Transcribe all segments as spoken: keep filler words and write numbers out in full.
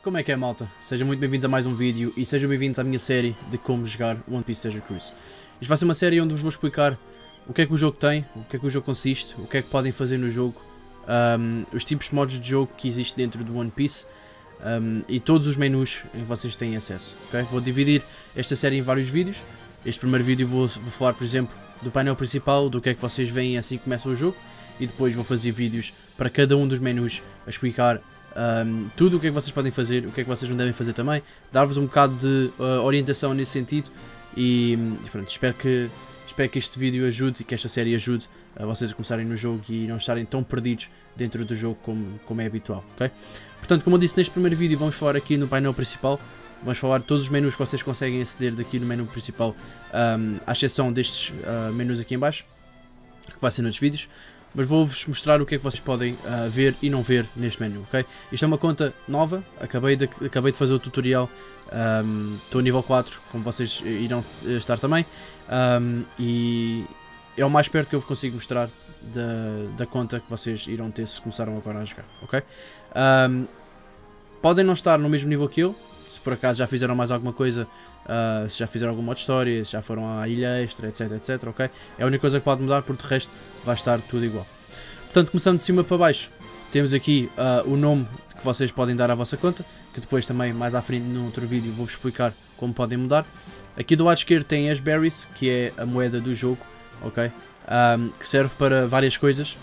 Como é que é, malta? Sejam muito bem-vindos a mais um vídeo e sejam bem-vindos à minha série de como jogar One Piece Treasure Cruise. Isto vai ser uma série onde vos vou explicar o que é que o jogo tem, o que é que o jogo consiste, o que é que podem fazer no jogo, um, os tipos de modos de jogo que existem dentro do One Piece um, e todos os menus em que vocês têm acesso. Okay? Vou dividir esta série em vários vídeos. Este primeiro vídeo vou, vou falar, por exemplo, do painel principal, do que é que vocês veem assim que começa o jogo, e depois vou fazer vídeos para cada um dos menus a explicar Um, tudo o que é que vocês podem fazer, o que é que vocês não devem fazer também, dar-vos um bocado de uh, orientação nesse sentido e, e pronto, espero que, espero que este vídeo ajude e que esta série ajude a vocês a começarem no jogo e não estarem tão perdidos dentro do jogo como, como é habitual, ok? Portanto, como eu disse neste primeiro vídeo, vamos falar aqui no painel principal, vamos falar de todos os menus que vocês conseguem aceder daqui no menu principal, um, à exceção destes uh, menus aqui em baixo, que vai ser nos vídeos. Mas vou-vos mostrar o que é que vocês podem uh, ver e não ver neste menu, ok? Isto é uma conta nova, acabei de, acabei de fazer o tutorial, um, estou a nível quatro, como vocês irão estar também, um, e é o mais perto que eu vos consigo mostrar da, da conta que vocês irão ter se começaram agora a jogar, ok? Um, podem não estar no mesmo nível que eu, se por acaso já fizeram mais alguma coisa, uh, se já fizeram alguma modo história, se já foram à ilha extra, etc, etc, ok? É a única coisa que pode mudar, porque de resto vai estar tudo igual. Portanto, começando de cima para baixo, temos aqui uh, o nome que vocês podem dar à vossa conta, que depois também mais à frente no outro vídeo vou-vos explicar como podem mudar. Aqui do lado esquerdo tem as berries, que é a moeda do jogo, ok? Um, que serve para várias coisas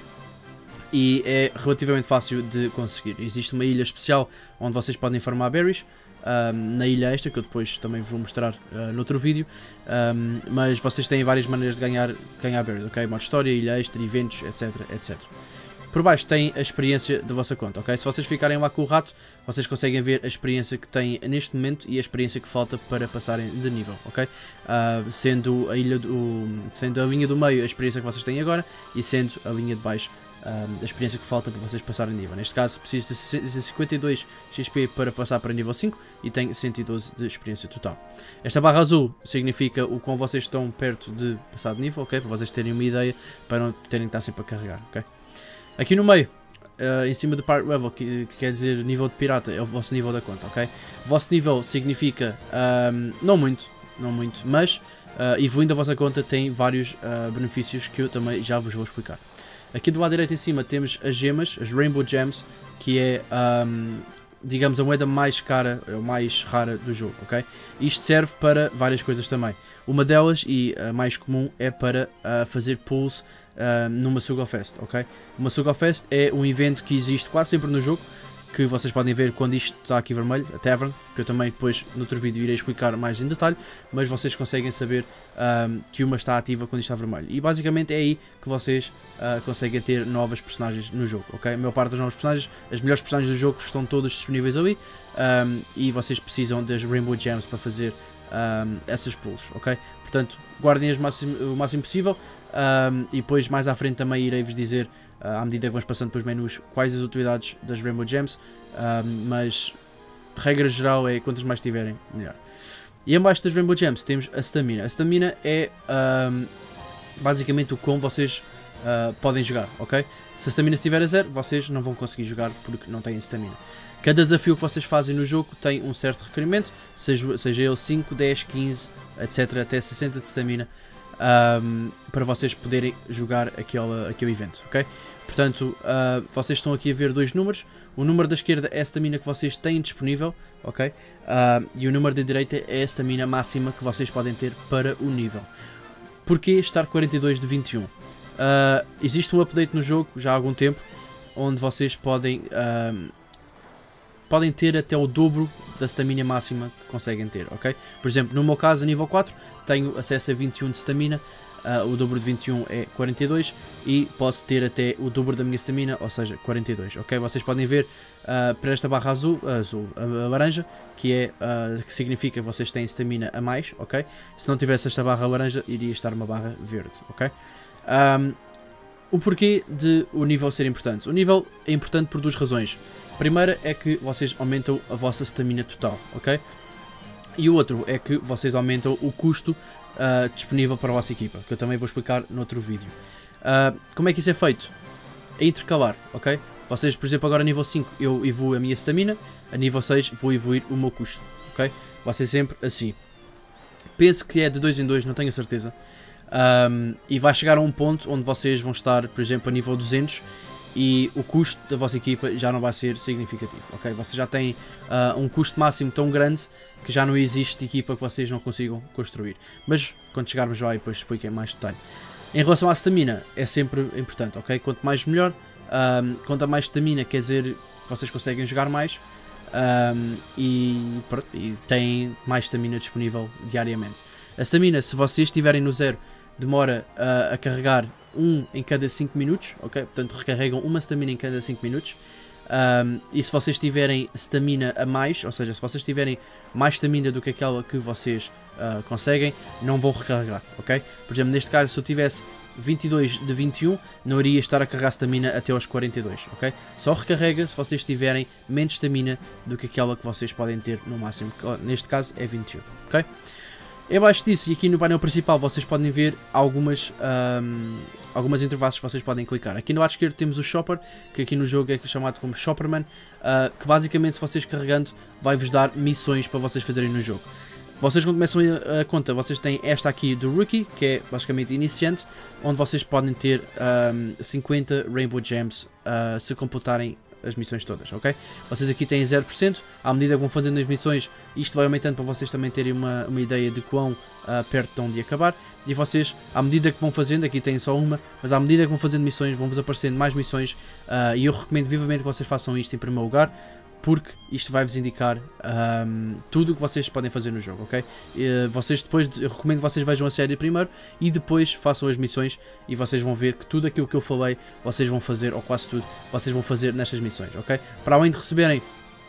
e é relativamente fácil de conseguir. Existe uma ilha especial onde vocês podem farmar berries, Um, na ilha extra, que eu depois também vou mostrar uh, noutro vídeo, um, mas vocês têm várias maneiras de ganhar, ganhar berries, ok? Modo história, ilha extra, eventos, etc, etcétera. Por baixo tem a experiência da vossa conta, ok? Se vocês ficarem lá com o rato, vocês conseguem ver a experiência que têm neste momento e a experiência que falta para passarem de nível, ok? Uh, sendo, a ilha do, sendo a linha do meio a experiência que vocês têm agora e sendo a linha de baixo Um, da experiência que falta para vocês passarem de nível. Neste caso preciso de cinquenta e dois X P para passar para nível cinco e tenho cento e doze de experiência total. Esta barra azul significa o quão vocês estão perto de passar de nível, ok? Para vocês terem uma ideia, para não terem que estar sempre a carregar, ok? Aqui no meio, uh, em cima do Pirate Level, que, que quer dizer nível de pirata, é o vosso nível da conta, ok? O vosso nível significa, um, não muito, não muito, mas uh, evoluindo a vossa conta tem vários uh, benefícios que eu também já vos vou explicar. Aqui do lado direito em cima temos as gemas, as Rainbow Gems, que é, um, digamos, a moeda mais cara, ou mais rara do jogo, ok? Isto serve para várias coisas também. Uma delas, e a mais comum, é para uh, fazer pulls uh, numa Sugar Fest, ok? Uma Sugar Fest é um evento que existe quase sempre no jogo, que vocês podem ver quando isto está aqui vermelho, a Tavern, que eu também depois no outro vídeo irei explicar mais em detalhe, mas vocês conseguem saber um, que uma está ativa quando isto está vermelho. E basicamente é aí que vocês uh, conseguem ter novas personagens no jogo, ok? A maior parte das novas personagens, as melhores personagens do jogo estão todas disponíveis ali, um, e vocês precisam das Rainbow Gems para fazer um, essas pulls, ok? Portanto, guardem-as o máximo possível, um, e depois mais à frente também irei-vos dizer, Uh, à medida que vamos passando pelos menus, quais as utilidades das Rainbow Gems, um, mas de regra geral é quantas mais tiverem, melhor. E embaixo das Rainbow Gems temos a Stamina. A Stamina é um, basicamente o como vocês uh, podem jogar, ok? Se a Stamina estiver a zero, vocês não vão conseguir jogar porque não têm Stamina. Cada desafio que vocês fazem no jogo tem um certo requerimento, seja, seja ele cinco, dez, quinze, etcétera, até sessenta de Stamina. Um, para vocês poderem jogar aquele, aquele evento, ok? Portanto, uh, vocês estão aqui a ver dois números. O número da esquerda é a stamina que vocês têm disponível, ok? Uh, e o número da direita é a stamina máxima que vocês podem ter para o nível. Porquê estar quarenta e dois de vinte e um? Uh, existe um update no jogo já há algum tempo, onde vocês podem, uh, podem ter até o dobro da stamina máxima que conseguem ter, ok? Por exemplo, no meu caso, a nível quatro, tenho acesso a vinte e um de stamina, uh, o dobro de vinte e um é quarenta e dois e posso ter até o dobro da minha stamina, ou seja, quarenta e dois, ok? Vocês podem ver uh, para esta barra azul, uh, azul a, a laranja, que, é, uh, que significa que vocês têm stamina a mais, ok? Se não tivesse esta barra laranja, iria estar uma barra verde, ok? Um, o porquê de o nível ser importante? O nível é importante por duas razões. A primeira é que vocês aumentam a vossa stamina total, ok? E o outro é que vocês aumentam o custo uh, disponível para a vossa equipa, que eu também vou explicar no outro vídeo. Uh, como é que isso é feito? É intercalar, ok? Vocês, por exemplo, agora a nível cinco eu evoluo a minha stamina, a nível seis vou evoluir o meu custo, ok? Vai ser sempre assim. Penso que é de dois em dois, não tenho a certeza. Um, e vai chegar a um ponto onde vocês vão estar, por exemplo, a nível duzentos e o custo da vossa equipa já não vai ser significativo, ok? Vocês já têm uh, um custo máximo tão grande que já não existe equipa que vocês não consigam construir. Mas quando chegarmos lá, depois explico em mais detalhe. Em relação à stamina, é sempre importante, ok? Quanto mais melhor. Um, quanto a mais stamina, quer dizer que vocês conseguem jogar mais um, e, e têm mais stamina disponível diariamente. A stamina, se vocês estiverem no zero, demora uh, a carregar um em cada cinco minutos, ok? Portanto, recarregam uma stamina em cada cinco minutos. Um, e se vocês tiverem stamina a mais, ou seja, se vocês tiverem mais stamina do que aquela que vocês uh, conseguem, não vão recarregar, ok? Por exemplo, neste caso, se eu tivesse vinte e dois de vinte e um, não iria estar a carregar stamina até aos quarenta e dois, ok? Só recarrega se vocês tiverem menos stamina do que aquela que vocês podem ter no máximo, que neste caso é vinte e um, ok? Abaixo disso e aqui no painel principal vocês podem ver algumas, um, algumas interfaces que vocês podem clicar. Aqui no lado esquerdo temos o Shopper, que aqui no jogo é chamado como Shopperman, uh, que basicamente se vocês carregando vai-vos dar missões para vocês fazerem no jogo. Vocês quando começam a, a conta, vocês têm esta aqui do Rookie, que é basicamente iniciante, onde vocês podem ter um, cinquenta Rainbow Gems uh, se completarem as missões todas, ok? Vocês aqui têm zero por cento, à medida que vão fazendo as missões, isto vai aumentando para vocês também terem uma, uma ideia de quão uh, perto estão de acabar, e vocês, à medida que vão fazendo, aqui têm só uma, mas à medida que vão fazendo missões, vão-vos aparecendo mais missões, uh, e eu recomendo vivamente que vocês façam isto em primeiro lugar, porque isto vai-vos indicar um, tudo o que vocês podem fazer no jogo, ok? Uh, vocês depois, eu recomendo que vocês vejam a série primeiro e depois façam as missões e vocês vão ver que tudo aquilo que eu falei, vocês vão fazer, ou quase tudo, vocês vão fazer nestas missões, ok? Para além de receberem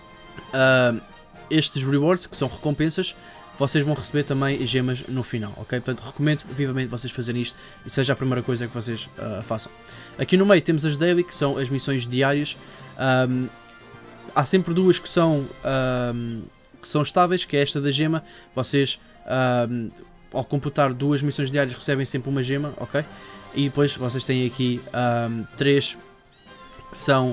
uh, estes rewards, que são recompensas, vocês vão receber também gemas no final, ok? Portanto, recomendo vivamente vocês fazerem isto e seja a primeira coisa que vocês uh, façam. Aqui no meio temos as daily, que são as missões diárias. Um, Há sempre duas que são, um, que são estáveis, que é esta da gema. Vocês, um, ao computar duas missões diárias, recebem sempre uma gema, ok? E depois vocês têm aqui um, três que são,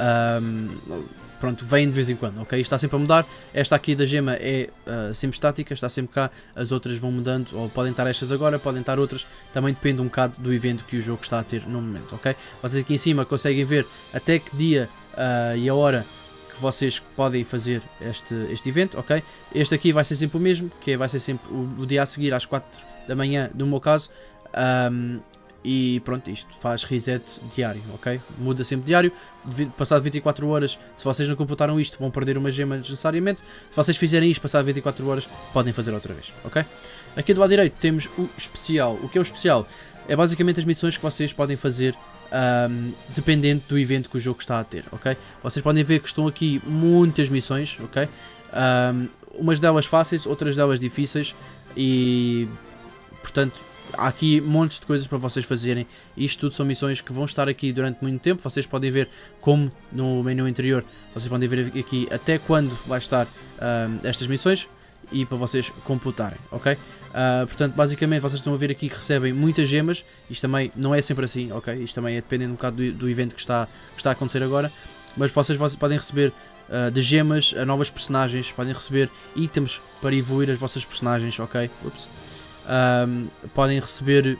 um, pronto, vêm de vez em quando, ok? Isto está sempre a mudar. Esta aqui da gema é uh, sempre estática, está sempre cá. As outras vão mudando, ou podem estar estas agora, podem estar outras. Também depende um bocado do evento que o jogo está a ter no momento, ok? Vocês aqui em cima conseguem ver até que dia uh, e a hora que vocês podem fazer este, este evento, ok? Este aqui vai ser sempre o mesmo, que vai ser sempre o, o dia a seguir às quatro da manhã, no meu caso, um, e pronto, isto faz reset diário, ok? Muda sempre diário, passado vinte e quatro horas, se vocês não computaram isto, vão perder uma gema necessariamente, se vocês fizerem isto, passado vinte e quatro horas, podem fazer outra vez, ok? Aqui do lado direito temos o especial. O que é o especial? É basicamente as missões que vocês podem fazer Um, dependente do evento que o jogo está a ter, ok? Vocês podem ver que estão aqui muitas missões, ok? Um, umas delas fáceis, outras delas difíceis e, portanto, há aqui montes de coisas para vocês fazerem. Isto tudo são missões que vão estar aqui durante muito tempo. Vocês podem ver como no menu anterior, vocês podem ver aqui até quando vai estar um, estas missões e para vocês computarem, ok? Uh, portanto, basicamente, vocês estão a ver aqui que recebem muitas gemas. Isto também não é sempre assim, ok? Isto também é dependendo um bocado do, do evento que está, que está a acontecer agora. Mas vocês, vocês podem receber uh, de gemas a novas personagens, podem receber itens para evoluir as vossas personagens, ok? Ups. Um, podem receber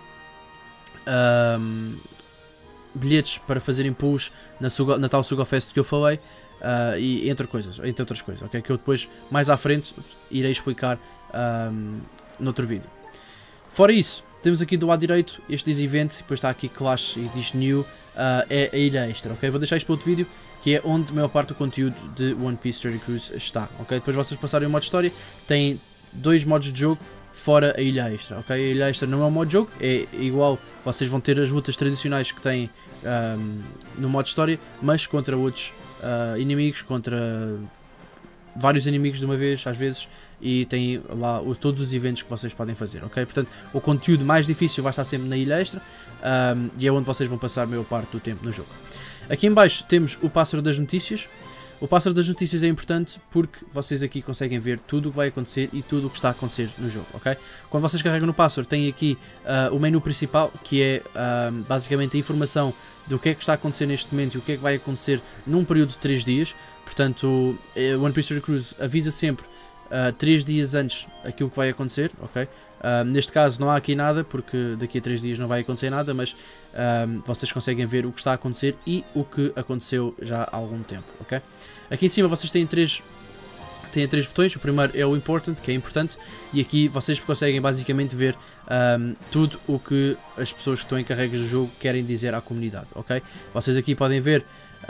um, bilhetes para fazerem push na, Suga, na tal Sugafest que eu falei. Uh, e entre coisas, entre outras coisas, ok? Que eu depois, mais à frente, irei explicar um, noutro vídeo. Fora isso, temos aqui do lado direito este diz event, depois está aqui Clash e diz New, uh, é a ilha extra, ok? Vou deixar isto para outro vídeo, que é onde a maior parte do conteúdo de One Piece Treasure Cruise está, ok? Depois vocês passarem o modo história, tem dois modos de jogo, fora a ilha extra, ok? A ilha extra não é um modo de jogo, é igual, vocês vão ter as lutas tradicionais que têm um, no modo história, mas contra outros Uh, inimigos, contra vários inimigos de uma vez, às vezes, e tem lá o, todos os eventos que vocês podem fazer, ok? Portanto, o conteúdo mais difícil vai estar sempre na ilha extra, um, e é onde vocês vão passar a maior parte do tempo no jogo. Aqui em baixo temos o pássaro das notícias. O password das notícias é importante porque vocês aqui conseguem ver tudo o que vai acontecer e tudo o que está a acontecer no jogo, ok? Quando vocês carregam no password, tem aqui uh, o menu principal, que é uh, basicamente a informação do que é que está a acontecer neste momento e o que é que vai acontecer num período de três dias. Portanto, o One Piece Treasure Cruise avisa sempre uh, três dias antes aquilo que vai acontecer, ok? Uh, neste caso não há aqui nada, porque daqui a três dias não vai acontecer nada, mas uh, vocês conseguem ver o que está a acontecer e o que aconteceu já há algum tempo, ok? Aqui em cima vocês têm três, têm três botões. O primeiro é o Important, que é importante, e aqui vocês conseguem basicamente ver um, tudo o que as pessoas que estão encarregues do jogo querem dizer à comunidade, ok? Vocês aqui podem ver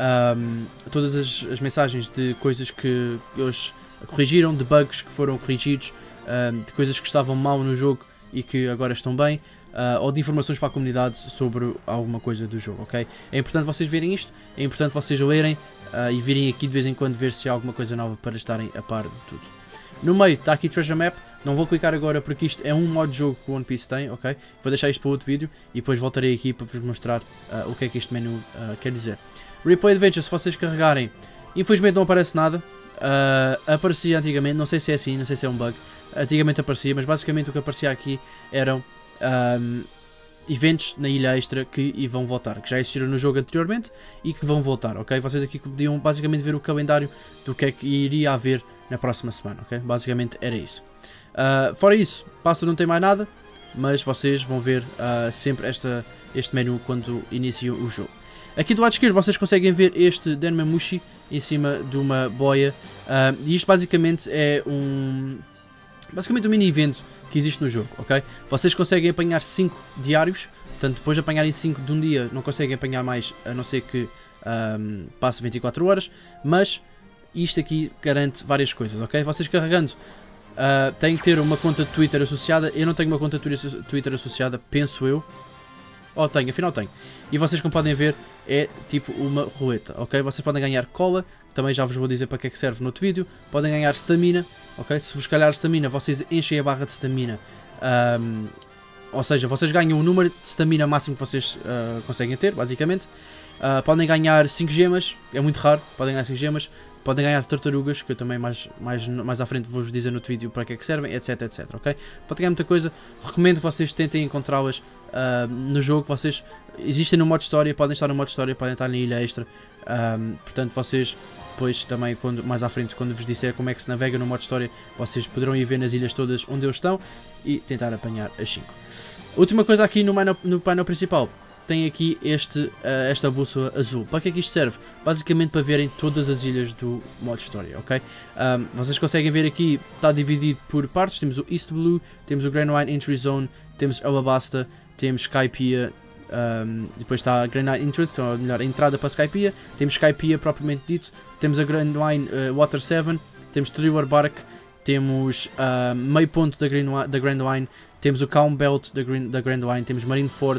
um, todas as, as mensagens de coisas que eles corrigiram, de bugs que foram corrigidos, um, de coisas que estavam mal no jogo e que agora estão bem, uh, ou de informações para a comunidade sobre alguma coisa do jogo, ok? É importante vocês verem isto, é importante vocês lerem uh, e virem aqui de vez em quando ver se há alguma coisa nova para estarem a par de tudo. No meio está aqui Treasure Map. Não vou clicar agora porque isto é um modo de jogo que o One Piece tem, ok? Vou deixar isto para outro vídeo e depois voltarei aqui para vos mostrar uh, o que é que este menu uh, quer dizer. Replay Adventure, se vocês carregarem, infelizmente não aparece nada. Uh, aparecia antigamente, não sei se é assim, não sei se é um bug. Antigamente aparecia, mas basicamente o que aparecia aqui eram um, eventos na ilha extra que vão voltar, que já existiram no jogo anteriormente e que vão voltar, ok? Vocês aqui podiam basicamente ver o calendário do que é que iria haver na próxima semana, ok? Basicamente era isso. Uh, fora isso, passo não tem mais nada, mas vocês vão ver uh, sempre esta, este menu quando inicia o jogo. Aqui do lado esquerdo vocês conseguem ver este Denmamushi em cima de uma boia, uh, e isto basicamente é um, basicamente um mini evento que existe no jogo, ok? Vocês conseguem apanhar cinco diários, portanto depois de apanharem cinco de um dia não conseguem apanhar mais, a não ser que um, passe vinte e quatro horas, mas isto aqui garante várias coisas, ok? Vocês carregando uh, têm que ter uma conta de Twitter associada. Eu não tenho uma conta de Twitter associada, penso eu. Oh, tenho, afinal tenho. E vocês, como podem ver, é tipo uma roleta, ok? Vocês podem ganhar cola, também já vos vou dizer para que é que serve no outro vídeo. Podem ganhar stamina, ok? Se vos calhar stamina, vocês enchem a barra de stamina. Um, ou seja, vocês ganham o número de stamina máximo que vocês uh, conseguem ter, basicamente. Uh, podem ganhar cinco gemas, é muito raro, podem ganhar cinco gemas. Podem ganhar tartarugas, que eu também mais, mais, mais à frente vou-vos dizer no outro vídeo para que é que servem, etc, etc, ok? Podem ganhar muita coisa. Recomendo que vocês tentem encontrá-las uh, no jogo. Vocês existem no modo história, podem estar no modo história, podem estar na ilha extra. Um, portanto, vocês depois também, quando, mais à frente, quando vos disser como é que se navega no modo história, vocês poderão ir ver nas ilhas todas onde eles estão e tentar apanhar as cinco. Última coisa aqui no painel, no painel principal. Tem aqui este, uh, esta bússola azul. Para que é que isto serve? Basicamente para verem todas as ilhas do modo história, ok? Um, vocês conseguem ver aqui, está dividido por partes. Temos o East Blue, temos o Grand Line Entry Zone, temos Alabasta, temos Skypiea, um, depois está a Grand Line Entrance, ou melhor, a entrada para Skypiea, temos Skypiea propriamente dito, temos a Grand Line uh, Water sete, temos Triwar Bark, temos uh, meio ponto da Grand, da Grand Line, temos o Calm Belt da, Green, da Grand Line, temos Marineford.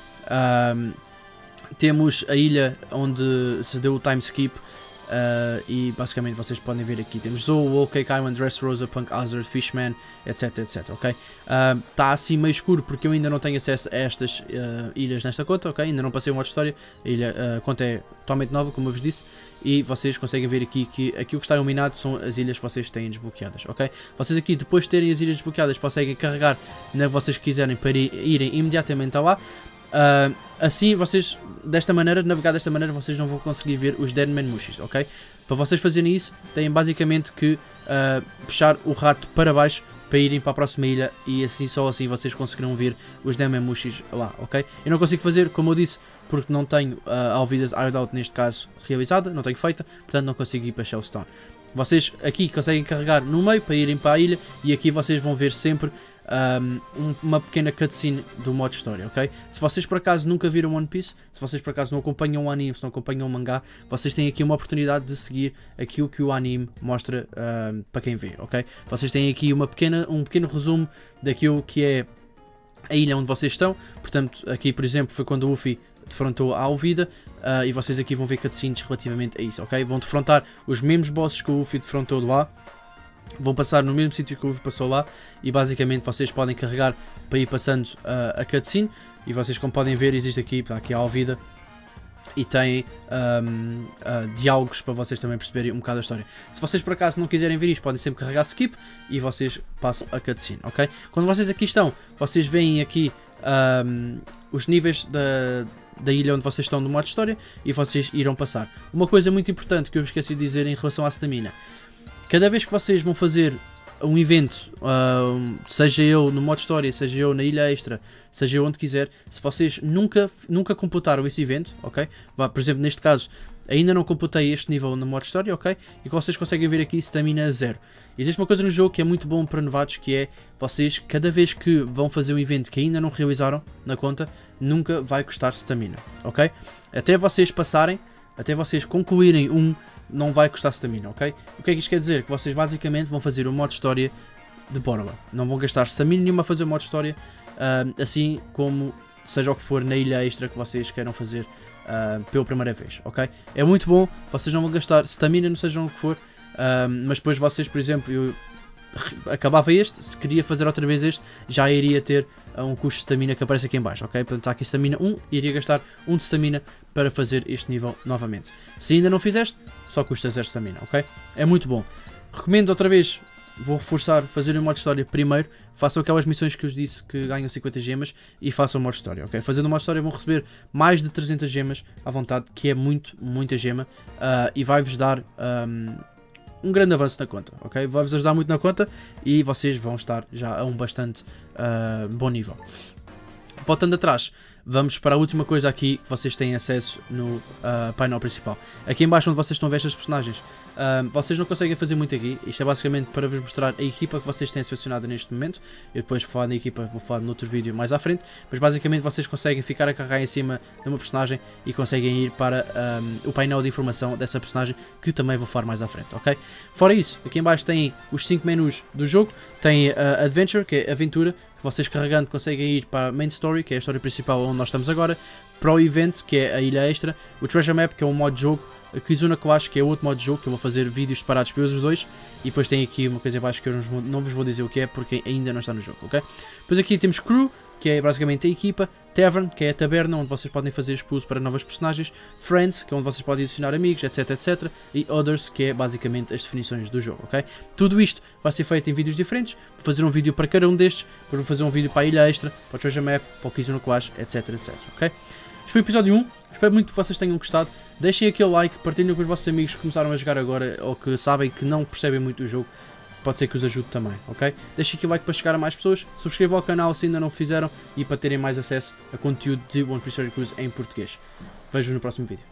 Um, temos a ilha onde se deu o time skip, uh, e basicamente vocês podem ver aqui, temos Zou, Whole Cake Island, Dressrosa, Punk Hazard, Fishman, etc, etc, ok? Está uh, assim meio escuro porque eu ainda não tenho acesso a estas uh, ilhas nesta conta, ok? Ainda não passei o modo história, a, ilha, uh, a conta é totalmente nova, como eu vos disse, e vocês conseguem ver aqui que aquilo que está iluminado são as ilhas que vocês têm desbloqueadas, ok? Vocês aqui, depois de terem as ilhas desbloqueadas, conseguem carregar na que vocês quiserem para irem imediatamente a lá. Uh, assim, vocês, desta maneira, navegar desta maneira, vocês não vão conseguir ver os Denmamushis, ok? Para vocês fazerem isso, têm basicamente que uh, puxar o rato para baixo para irem para a próxima ilha e assim, só assim, vocês conseguirão ver os Denmamushis lá, ok? Eu não consigo fazer, como eu disse, porque não tenho uh, a Alvida's Hideout, neste caso, realizada, não tenho feita, portanto não consigo ir para Shellstone. Vocês aqui conseguem carregar no meio para irem para a ilha e aqui vocês vão ver sempre Um, uma pequena cutscene do modo história, ok? Se vocês por acaso nunca viram One Piece, se vocês por acaso não acompanham o anime, se não acompanham o mangá, vocês têm aqui uma oportunidade de seguir aquilo que o anime mostra um, para quem vê, ok? Vocês têm aqui uma pequena, um pequeno resumo daquilo que é a ilha onde vocês estão. Portanto, aqui por exemplo foi quando o Luffy defrontou a Alvida, uh, e vocês aqui vão ver cutscenes relativamente a isso, ok? Vão defrontar os mesmos bosses que o Luffy defrontou lá. Vão passar no mesmo sítio que o Luffy passou lá e basicamente vocês podem carregar para ir passando uh, a cutscene. E vocês, como podem ver, existe aqui, aqui a Alvida, e tem um, uh, diálogos para vocês também perceberem um bocado a história. Se vocês por acaso não quiserem ver isto, podem sempre carregar skip e vocês passam a cutscene, ok? Quando vocês aqui estão, vocês veem aqui um, os níveis da, da ilha onde vocês estão no modo história e vocês irão passar. Uma coisa muito importante que eu me esqueci de dizer em relação à stamina: cada vez que vocês vão fazer um evento, uh, seja eu no modo história, seja eu na ilha extra, seja eu onde quiser, se vocês nunca, nunca computaram esse evento, ok? Por exemplo, neste caso, ainda não computei este nível no modo história, ok? E que vocês conseguem ver aqui, stamina zero. Existe uma coisa no jogo que é muito bom para novatos, que é, vocês, cada vez que vão fazer um evento que ainda não realizaram na conta, nunca vai custar stamina, ok? Até vocês passarem, até vocês concluírem um, não vai custar stamina, ok? O que é que isto quer dizer? Que vocês basicamente vão fazer o modo história de borla. Não vão gastar stamina nenhuma a fazer o modo história, uh, assim como seja o que for na ilha extra que vocês queiram fazer uh, pela primeira vez, ok? É muito bom, vocês não vão gastar stamina, não seja o que for, uh, mas depois vocês, por exemplo, eu acabava este, se queria fazer outra vez este, já iria ter uh, um custo de stamina que aparece aqui em baixo, ok? Portanto, está aqui stamina um, iria gastar um de stamina para fazer este nível novamente. Se ainda não fizeste, só custa zero stamina, ok? É muito bom. Recomendo outra vez, vou reforçar, fazer o modo história primeiro. Façam aquelas missões que eu vos disse que ganham cinquenta gemas e façam o modo história, ok? Fazendo o modo história vão receber mais de trezentas gemas à vontade, que é muito, muita gema, uh, e vai-vos dar um, um grande avanço na conta, ok? Vai-vos ajudar muito na conta e vocês vão estar já a um bastante uh, bom nível. Voltando atrás, vamos para a última coisa aqui que vocês têm acesso no uh, painel principal. Aqui em baixo onde vocês estão a ver estas personagens, uh, vocês não conseguem fazer muito aqui. Isto é basicamente para vos mostrar a equipa que vocês têm selecionada neste momento. Eu depois vou falar na equipa, vou falar noutro vídeo mais à frente. Mas basicamente vocês conseguem ficar a carregar em cima de uma personagem e conseguem ir para um, o painel de informação dessa personagem, que também vou falar mais à frente, ok? Fora isso, aqui em baixo tem os cinco menus do jogo. Tem a uh, Adventure, que é aventura, que vocês carregando conseguem ir para a Main Story, que é a história principal onde nós estamos agora, para o Event, que é a ilha extra, o Treasure Map, que é um modo de jogo, a Kizuna Clash, que é outro modo de jogo, que eu vou fazer vídeos separados para os dois, e depois tem aqui uma coisa abaixo que eu não vos, vou, não vos vou dizer o que é, porque ainda não está no jogo, ok? Depois aqui temos Crew, que é basicamente a equipa, Tavern, que é a taberna, onde vocês podem fazer expulso para novas personagens, Friends, que é onde vocês podem adicionar amigos, etc, etcétera, e Others, que é basicamente as definições do jogo, ok? Tudo isto vai ser feito em vídeos diferentes, vou fazer um vídeo para cada um destes, depois vou fazer um vídeo para a ilha extra, para o Treasure Map, para o Kizuna Clash, etc, etcétera, ok? Este foi o episódio um, espero muito que vocês tenham gostado, deixem aquele like, partilhem com os vossos amigos que começaram a jogar agora, ou que sabem que não percebem muito o jogo. Pode ser que os ajude também, ok? Deixem aqui o like para chegar a mais pessoas, subscrevam ao canal se ainda não o fizeram e para terem mais acesso a conteúdo de One Piece Story Cruise em português. Vejo-vos no próximo vídeo.